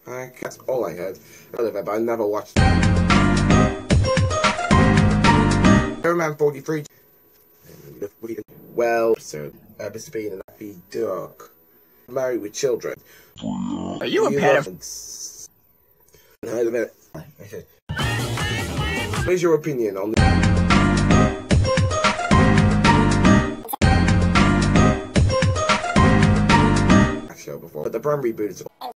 That's all I heard. I love it, but I never watched Man 43. Well, episode. Mr. Bean and Happy Dog. Married with children. Are you a pedophile? Wait a minute. What is your opinion on the show before? But the brand reboot is